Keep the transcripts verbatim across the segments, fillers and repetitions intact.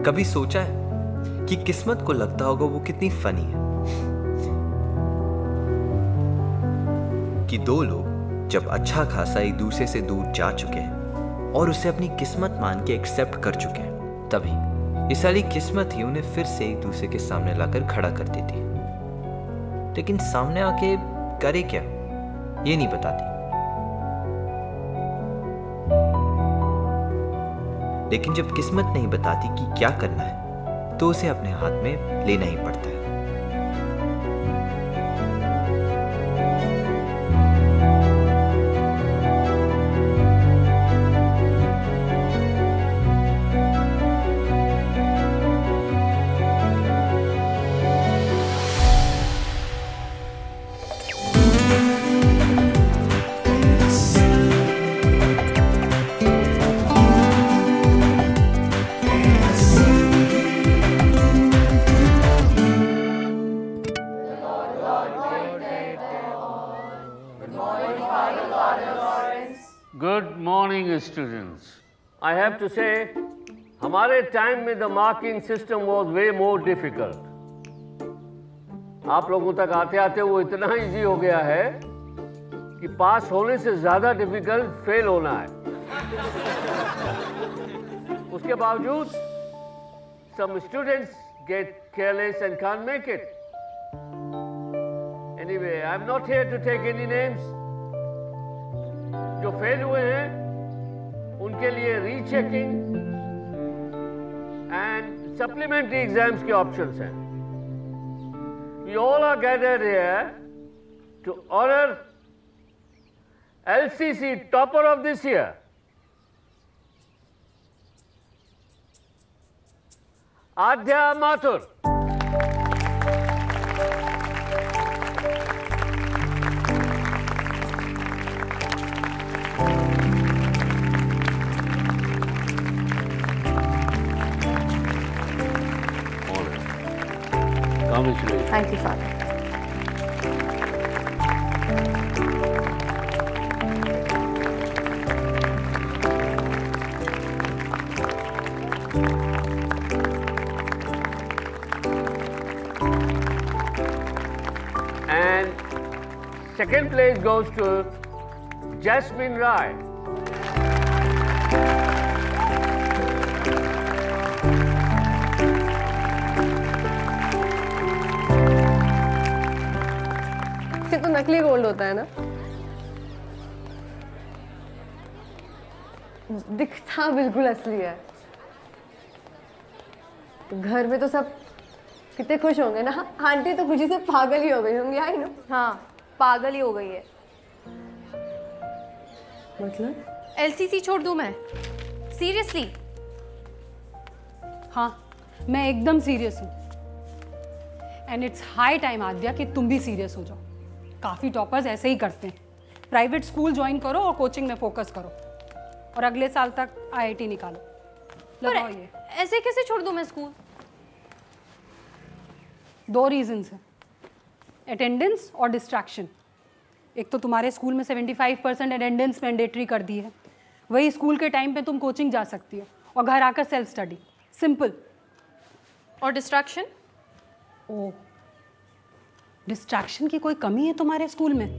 कभी सोचा है कि किस्मत को लगता होगा वो कितनी फनी है कि दो लोग जब अच्छा खासा एक दूसरे से दूर जा चुके हैं और उसे अपनी किस्मत मान के एक्सेप्ट कर चुके हैं, तभी ये सारी किस्मत ही उन्हें फिर से एक दूसरे के सामने लाकर खड़ा कर देती है। लेकिन सामने आके करे क्या ये नहीं बताती। लेकिन जब किस्मत नहीं बताती कि क्या करना है तो उसे अपने हाथ में लेना ही पड़ता है। Good morning, students. I have to say, हमारे टाइम में the marking system was way more difficult. आप लोगों तक आते आते वो इतना इजी हो गया है कि पास होने से ज्यादा डिफिकल्ट फेल होना है। उसके बावजूद some students get careless and can't make it. Anyway, I'm not here to take any names. जो फेल हुए हैं उनके लिए रीचेकिंग एंड सप्लीमेंट्री एग्जाम्स के ऑप्शंस हैं। We all are gathered here to honor L C C topper of this year, Adya Mathur. Thank you, Father. And second place goes to Jasmine Rai. तो नकली gold होता है ना, दिखता बिल्कुल असली है। घर में तो सब कितने खुश होंगे ना। आंटी तो खुशी से पागल ही हो गई होंगी। I know. हाँ, पागल ही हो गई है। मतलब एलसीसी छोड़ दूं मैं? सीरियसली? हाँ, मैं एकदम सीरियस हूँ। And it's high time Aadya कि तुम भी सीरियस हो जाओ। काफ़ी टॉपर्स ऐसे ही करते हैं। प्राइवेट स्कूल ज्वाइन करो और कोचिंग में फोकस करो और अगले साल तक आईआईटी निकालो। लगाओ ये। ऐसे कैसे छोड़ दूं मैं स्कूल? दो रीजंस हैं, अटेंडेंस और डिस्ट्रैक्शन। एक तो तुम्हारे स्कूल में पचहत्तर परसेंट अटेंडेंस मैंडेटरी कर दी है, वही स्कूल के टाइम पे तुम कोचिंग जा सकती हो और घर आकर सेल्फ स्टडी। सिंपल। और डिस्ट्रैक्शन? ओह, डिस्ट्रैक्शन की कोई कमी है तुम्हारे स्कूल में?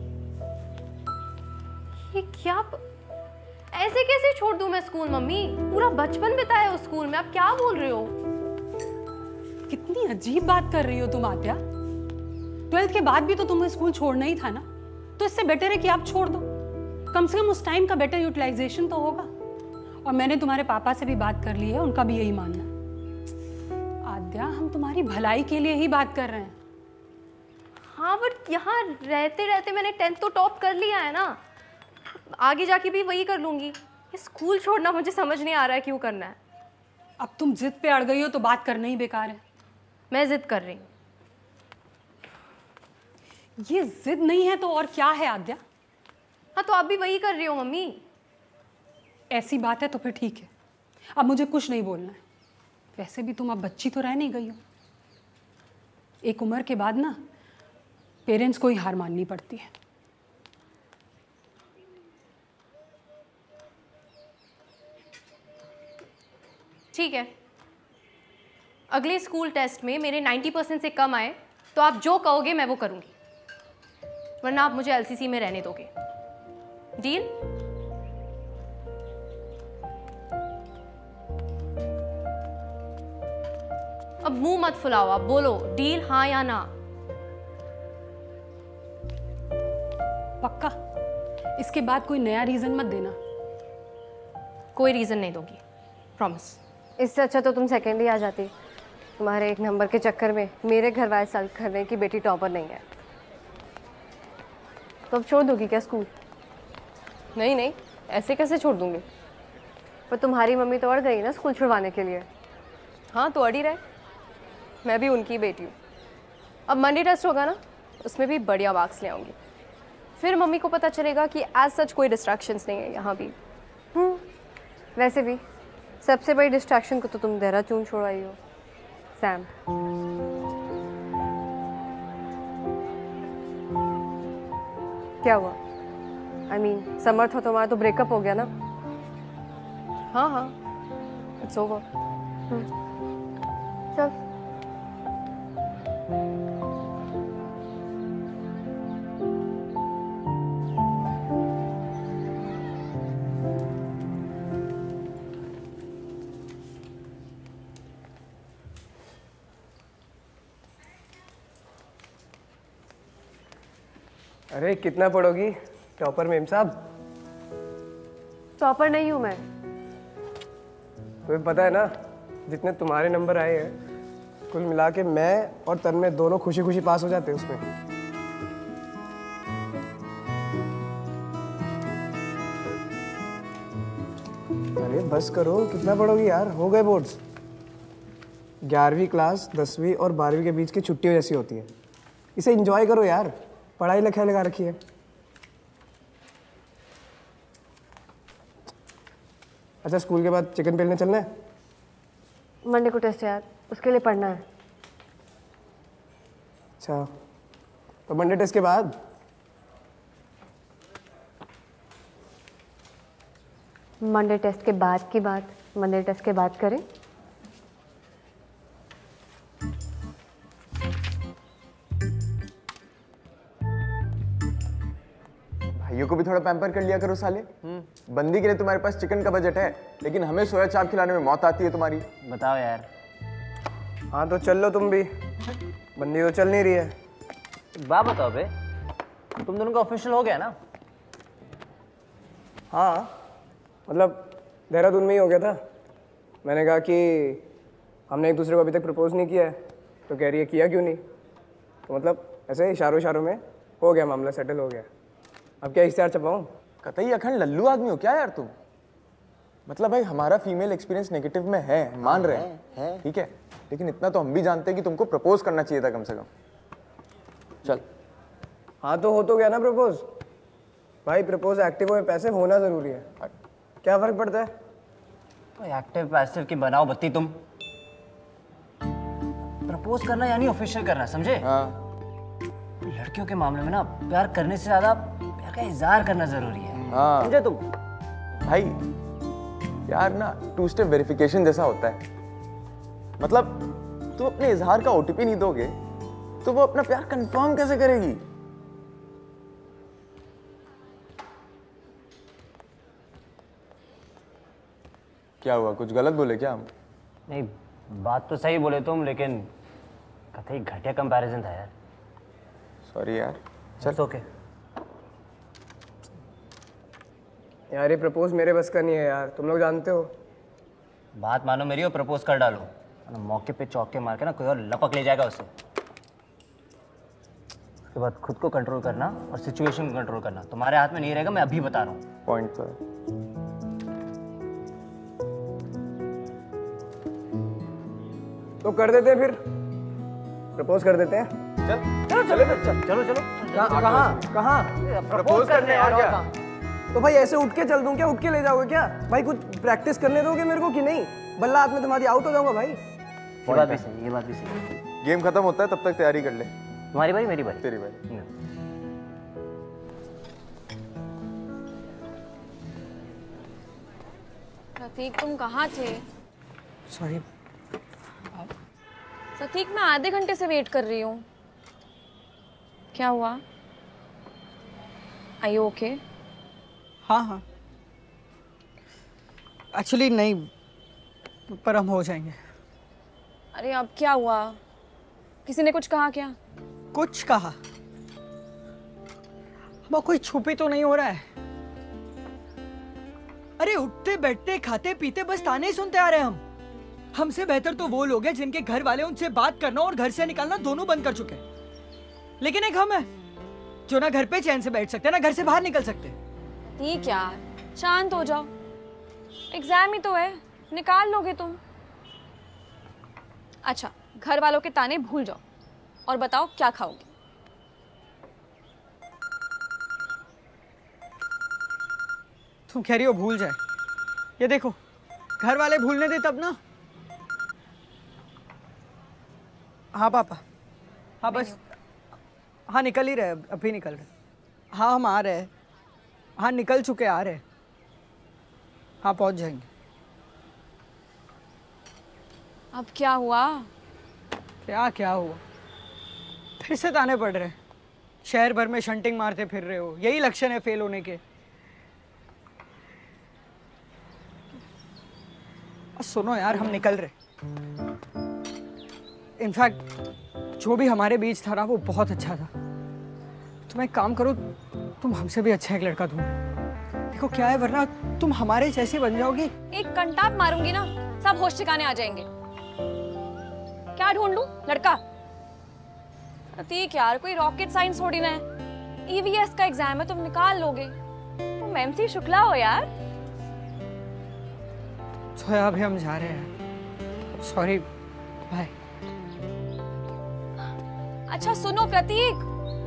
ये क्या प... ऐसे कैसे छोड़ दूं मैं स्कूल? मम्मी, पूरा बचपन बिताया उस स्कूल में। आप क्या बोल रहे हो? कितनी अजीब बात कर रही हो तुम आद्या। ट्वेल्थ के बाद भी तो तुम्हें स्कूल छोड़ना ही था ना, तो इससे बेटर है कि आप छोड़ दो। कम से कम उस टाइम का बेटर यूटिलाइजेशन तो होगा। और मैंने तुम्हारे पापा से भी बात कर ली है, उनका भी यही मानना है। आद्या, हम तुम्हारी भलाई के लिए ही बात कर रहे हैं। हाँ, बट यहाँ रहते रहते मैंने टेंथ तो टॉप कर लिया है ना, आगे जाके भी वही कर लूंगी। ये स्कूल छोड़ना मुझे समझ नहीं आ रहा है क्यों करना है। अब तुम जिद पे अड़ गई हो तो बात करना ही बेकार है। मैं जिद कर रही हूँ। ये जिद नहीं है तो और क्या है आद्या? हाँ, तो आप भी वही कर रही हो मम्मी। ऐसी बात है तो फिर ठीक है, अब मुझे कुछ नहीं बोलना है। वैसे भी तुम अब बच्ची तो रह नहीं गई हो। एक उम्र के बाद ना पेरेंट्स को ही हार माननी पड़ती है। ठीक है, अगले स्कूल टेस्ट में मेरे नब्बे परसेंट से कम आए तो आप जो कहोगे मैं वो करूँगी, वरना आप मुझे एलसीसी में रहने दोगे। डील? अब मुंह मत फुलाओ, आप बोलो डील हाँ या ना। पक्का? इसके बाद कोई नया रीजन मत देना। कोई रीजन नहीं दोगी, प्रॉमिस। इससे अच्छा तो तुम सेकेंड ही आ जाती। तुम्हारे एक नंबर के चक्कर में मेरे घर वाले साल कर रहे हैं कि बेटी टॉपर नहीं है। तो अब छोड़ दोगी क्या स्कूल? नहीं नहीं, ऐसे कैसे छोड़ दूंगी? पर तुम्हारी मम्मी तो अड़ गई ना स्कूल छुड़वाने के लिए। हाँ तो अड़ ही रहे, मैं भी उनकी बेटी हूँ। अब मंडे टेस्ट होगा ना, उसमें भी बढ़िया मार्क्स ले आऊँगी। फिर मम्मी को पता चलेगा कि एज सच कोई डिस्ट्रैक्शंस नहीं है यहाँ भी। हम्म, वैसे भी सबसे बड़ी डिस्ट्रैक्शन को तो तुम देहरादून छोड़ाई हो, सैम। क्या हुआ? आई मीन समर्थ हो तुम्हारा तो ब्रेकअप हो गया ना? हाँ हाँ, इट्स ओवर। चल। अरे कितना पढ़ोगी टॉपर मेम साहब? टॉपर नहीं हूँ मैं। तुम्हें पता है ना, जितने तुम्हारे नंबर आए हैं कुल मिला के मैं और तन्मय दोनों खुशी खुशी पास हो जाते हैं उसमें। अरे बस करो, कितना पढ़ोगी यार? हो गए बोर्ड्स। ग्यारहवीं क्लास दसवीं और बारहवीं के बीच की छुट्टियों जैसी होती है। इसे एंजॉय करो यार, पढ़ाई लिखाई लगा रखी है। अच्छा, स्कूल के बाद चिकन पेलने चलना है? मंडे को टेस्ट है यार, उसके लिए पढ़ना है। अच्छा, तो मंडे टेस्ट के बाद? मंडे टेस्ट के बाद की बात मंडे टेस्ट के बाद करें। भाइयों को भी थोड़ा पैम्पर कर लिया करो साले। बंदी के लिए तुम्हारे पास चिकन का बजट है, लेकिन हमें सोया चाप खिलाने में मौत आती है तुम्हारी। बताओ यार। हाँ तो चल लो तुम भी, बंदी तो चल नहीं रही है। बात बताओ बे, तुम दोनों का ऑफिशियल हो गया ना? हाँ मतलब देहरादून में ही हो गया था। मैंने कहा कि हमने एक दूसरे को अभी तक प्रपोज नहीं किया है, तो कह रही है किया क्यों नहीं। तो मतलब ऐसे इशारों इशारों में हो गया, मामला सेटल हो गया। अब क्या इश्तेहार छपाऊं? कतई अखंड लल्लू आदमी हो क्या यार तुम? मतलब भाई हमारा फीमेल एक्सपीरियंस नेगेटिव में है, मान रहे हैं, ठीक है, लेकिन इतना तो हम भी जानते हैं कि तुमको प्रपोज करना चाहिए था कम से कम। चल। हाँ तो हो तो गया ना प्रपोज। भाई प्रपोज एक्टिव में पैसिव होना जरूरी है, क्या फर्क पड़ता है? तो एक्टिव पैसिव की बनाओ बत्ती तुम। प्रपोज करना यानी ऑफिशियल करना, समझे? हाँ। लड़कियों के मामले में ना प्यार करने से ज्यादा प्यार का इजहार करना जरूरी है। हाँ। समझे तुम? भाई यार ना टू स्टेप वेरिफिकेशन जैसा होता है। मतलब तुम अपने इजहार का ओटीपी नहीं दोगे तो वो अपना प्यार कंफर्म कैसे करेगी? क्या हुआ, कुछ गलत बोले क्या हम? नहीं, बात तो सही बोले तुम, लेकिन कतई घटिया कंपैरिजन था यार। सॉरी यार। चल ओके। यार ये प्रपोज मेरे बस का नहीं है यार, तुम लोग जानते हो। बात मानो मेरी और प्रपोज कर डालो, मौके पे चौके मार के ना कोई और लपक ले जाएगा उसे। उसके बाद खुद को कंट्रोल करना और सिचुएशन को कंट्रोल करना तुम्हारे हाथ में नहीं रहेगा, मैं अभी बता रहा हूँ। पॉइंट पर तो कर देते हैं, फिर प्रपोज कर देते हैं। चल चलो चलो चल चलो चलो। कहाँ कहाँ प्रपोज करने और क्या? तो भाई ऐसे उठ के चल दूं क्या? उठ के ले जाओगे क्या? भाई कुछ प्रैक्टिस करने दोगे मेरे को कि नहीं? बल्ला हाथ में तुम्हारी आउट हो जाऊंगा भाई। ये बात भी सही, ये बात भी सही। गेम खत्म होता है तब तक तैयारी कर ले। तुम्हारी बारी मेरी बारी? तेरी बारी। प्रतीक तुम कहाँ थे? सॉरी। प्रतीक, मैं आधे घंटे से वेट कर रही हूँ। क्या हुआ? Are you okay? हाँ हाँ, एक्चुअली नहीं, पर हम हो जाएंगे। अरे अब क्या हुआ? किसी ने कुछ कहा क्या? कुछ कहा? हम कोई छुपी तो नहीं हो रहा है। अरे उठते बैठते खाते पीते बस ताने ही सुनते आ रहे हैं हम। हमसे बेहतर तो वो लोग हैं जिनके घर वाले उनसे बात करना और घर से निकालना दोनों बंद कर चुके हैं। लेकिन एक हम है जो ना घर पे चैन से बैठ सकते ना घर से बाहर निकल सकते। ठीक यार, शांत हो जाओ। एग्जाम ही तो है, निकाल लोगे तुम। अच्छा, घर वालों के ताने भूल जाओ और बताओ क्या खाओगे। तुम कह रही हो भूल जाए? ये देखो, घर वाले भूलने दे तब ना। हाँ पापा, हाँ बस, हाँ निकल ही रहे, अभी निकल रहे। हाँ हम आ रहे हैं, हाँ निकल चुके आ रहे हैं, हाँ पहुंच जाएंगे। अब क्या हुआ? क्या क्या हुआ? फिर से ताने पड़ रहे हैं। शहर भर में शंटिंग मारते फिर रहे हो, यही लक्षण है फेल होने के। सुनो यार, हम निकल रहे। इनफैक्ट जो भी हमारे बीच था ना वो बहुत अच्छा था। तुम एक काम करो, तुम हमसे भी अच्छा एक लड़का ढूंढो। देखो क्या है, वरना तुम हमारे जैसे बन जाओगी। एक कंटाप मारूंगी ना, सब होश ठिकाने आ जाएंगे। क्या ढूंढ लूं? लड़का? प्रतीक यार, कोई रॉकेट साइंस थोड़ी ना है। ईवीएस का एग्जाम है, तुम निकाल लोगे। तुम एमसी शुक्ला हो यार। तो अभी हम जा रहे हैं, सॉरी, बाय। अच्छा सुनो प्रतीक,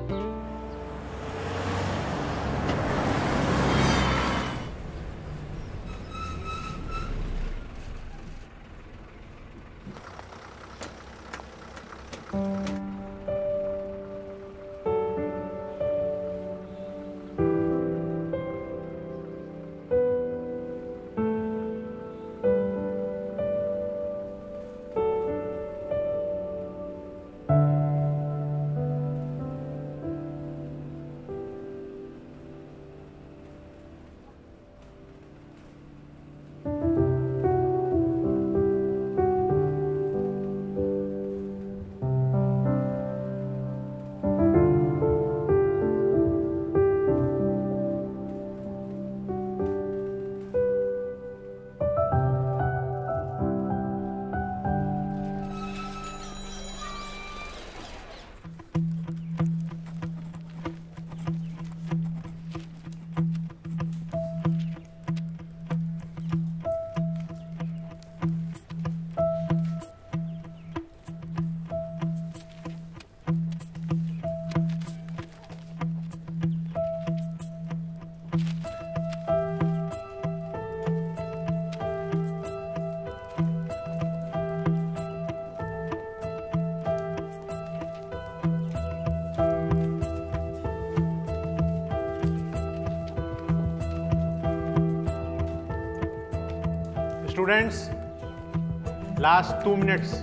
Students, last two minutes.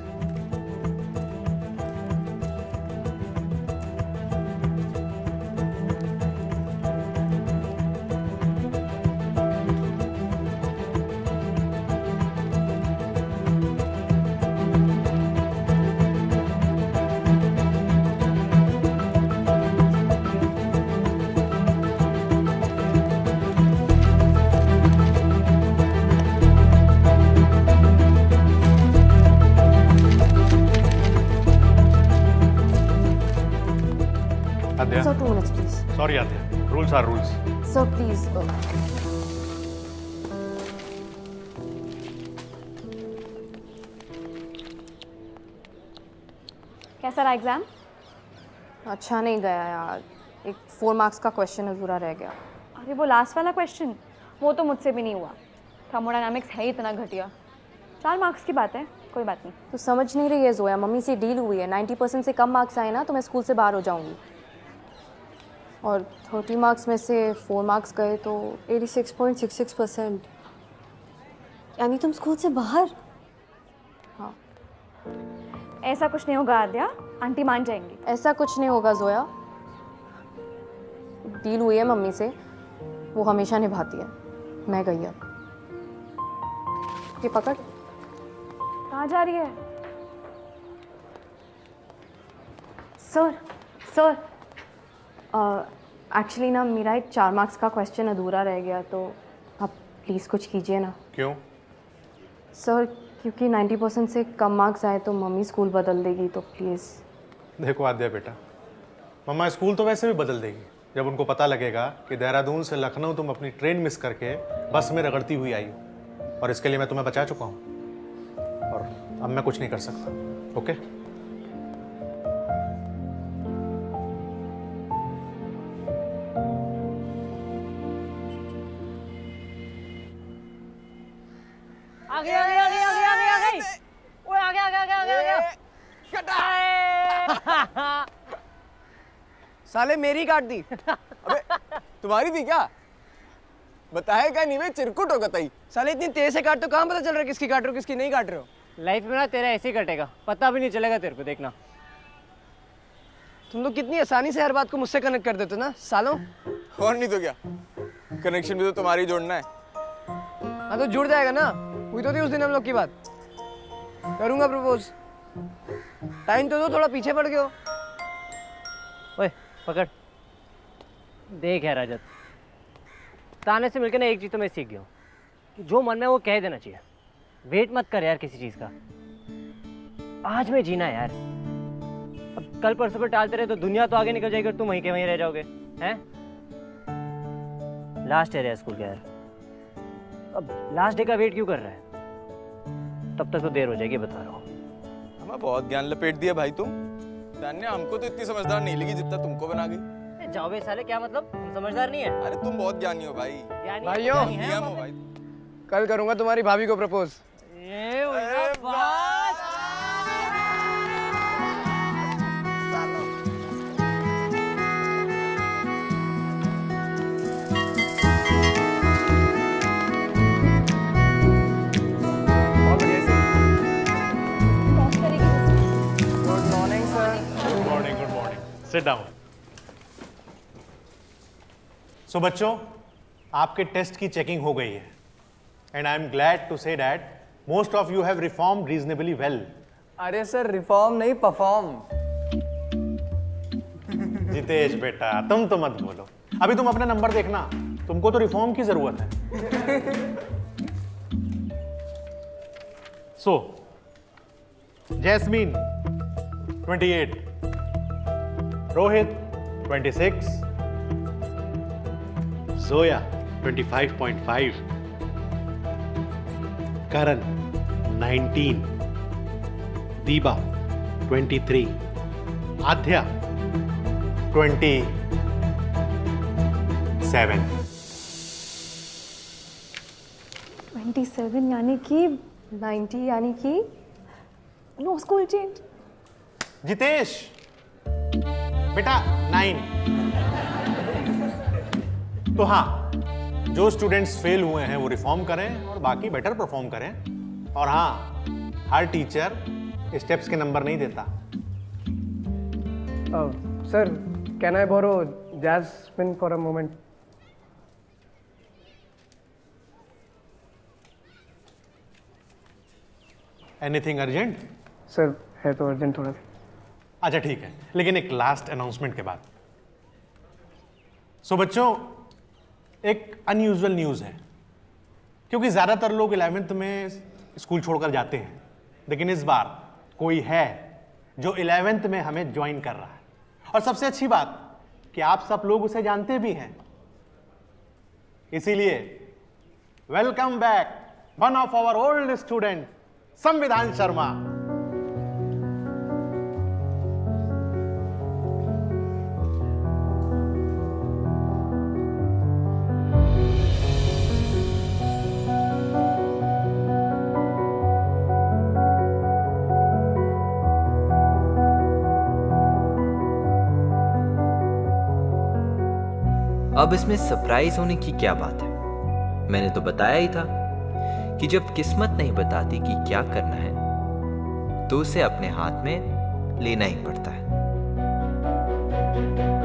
Sir, two minutes, please. Sorry, Adya. Rules are rules. Sir, please. Uh, कैसा रहा एग्जाम? अच्छा नहीं गया यार, एक फोर मार्क्स का क्वेश्चन अधूरा रह गया। अरे वो लास्ट वाला क्वेश्चन, वो तो मुझसे भी नहीं हुआ। थर्मोडायनामिक्स है ही इतना घटिया। चार मार्क्स की बात है, कोई बात नहीं। तो समझ नहीं रही है जोया, मम्मी से डील हुई है, नाइन्टी परसेंट से कम मार्क्स आए ना तो मैं स्कूल से बाहर हो जाऊंगी। और थर्टी मार्क्स में से फोर मार्क्स गए तो eighty six point six six percent, यानी तुम स्कूल से बाहर। हाँ ऐसा कुछ नहीं होगा आद्या, आंटी मान जाएंगी। ऐसा कुछ नहीं होगा जोया, डील हुई है मम्मी से, वो हमेशा निभाती है। मैं गई अब। ये पकड़। कहाँ जा रही है? सर सर एक्चुअली ना मेरा एक चार मार्क्स का क्वेश्चन अधूरा रह गया, तो आप प्लीज़ कुछ कीजिए ना। क्यों? सर क्योंकि नब्बे परसेंट से कम मार्क्स आए तो मम्मी स्कूल बदल देगी, तो प्लीज़। देखो आद्या बेटा, मम्मा स्कूल तो वैसे भी बदल देगी जब उनको पता लगेगा कि देहरादून से लखनऊ तुम अपनी ट्रेन मिस करके बस में रगड़ती हुई आई हो, और इसके लिए मैं तुम्हें बचा चुका हूँ और अब मैं कुछ नहीं कर सकता। ओके? आ गई आ गई आ गई आ गई आ गई आ गई ओए आ गया आ गया आ गया आ गया। साले मेरी काट दी। अबे तुम्हारी थी क्या? बताया क्या नहीं, मैं चिरकुट हो गई। साले इतनी तेज से काट तो कहाँ पता चल रहा है किसकी काट रहे हो किसकी नहीं काट रहे हो। लाइफ में ना तेरा ऐसे ही कटेगा, पता भी नहीं चलेगा तेरे को, देखना। तुम लोग कितनी आसानी से हर बात को मुझसे कनेक्ट कर देते हो ना सालों। और नहीं तो क्या, कनेक्शन भी तो तुम्हारी जोड़ना है। हाँ तो जुड़ जाएगा ना, हुई तो थी उस दिन हम लोग की बात। करूंगा प्रपोज, टाइम तो दो, थोड़ा पीछे पड़ गए हो। ओए पकड़। देख यार रजत, ताने से मिलकर ना एक चीज तो मैं सीख गया हूँ कि जो मन में वो कह देना चाहिए। वेट मत कर यार किसी चीज का, आज में जीना यार। अब कल परसों पर टालते रहे तो दुनिया तो आगे निकल जाएगी और तुम वहीं के वहीं रह जाओगे। हैं? लास्ट है स्कूल का यार, अब लास्ट डे का वेट क्यों कर रहा है? तब तक तो देर हो जाएगी, बता रहा हूँ। हमें बहुत ज्ञान लपेट दिया भाई तुम। तान्या हमको तो इतनी समझदार नहीं लगी जितना तुमको बना गई। जाओ बे साले, क्या मतलब? तुम समझदार नहीं है? अरे तुम बहुत ज्ञानी हो भाई। ज्ञानी भाइयों, ज्ञानी है हम। भाई कल करूंगा तुम्हारी भाभी को प्रपोज। ये बात। Sit down. सो बच्चों, आपके टेस्ट की चेकिंग हो गई है and I am glad to say that most of you have reformed reasonably well. अरे सर रिफॉर्म नहीं परफॉर्म। जितेश बेटा तुम तो मत बोलो, अभी तुम अपना नंबर देखना, तुमको तो रिफॉर्म की जरूरत है। सो जैस्मीन अट्ठाईस, रोहित छब्बीस, जोया पच्चीस पॉइंट फाइव, करण उन्नीस, दीबा तेईस, आध्या सत्ताईस। सत्ताईस यानी कि नब्बे यानी कि नो स्कूल चेंज। जितेश बेटा नाइन। तो हाँ, जो स्टूडेंट्स फेल हुए हैं वो रिफॉर्म करें और बाकी बेटर परफॉर्म करें। और हाँ, हर टीचर स्टेप्स के नंबर नहीं देता। Sir can I borrow jasmine for a moment? Anything urgent? Sir है तो अर्जेंट थोड़ा। अच्छा ठीक है, लेकिन एक लास्ट अनाउंसमेंट के बाद। सो so, बच्चों, एक अनयूजुअल न्यूज़ है, क्योंकि ज़्यादातर लोग इलेवेंथ में स्कूल छोड़कर जाते हैं, लेकिन इस बार कोई है जो इलेवेंथ में हमें ज्वाइन कर रहा है। और सबसे अच्छी बात कि आप सब लोग उसे जानते भी हैं। इसीलिए welcome back one of our old student Samvidhan Sharma. अब इसमें सरप्राइज होने की क्या बात है? मैंने तो बताया ही था कि जब किस्मत नहीं बताती कि क्या करना है तो उसे अपने हाथ में लेना ही पड़ता है।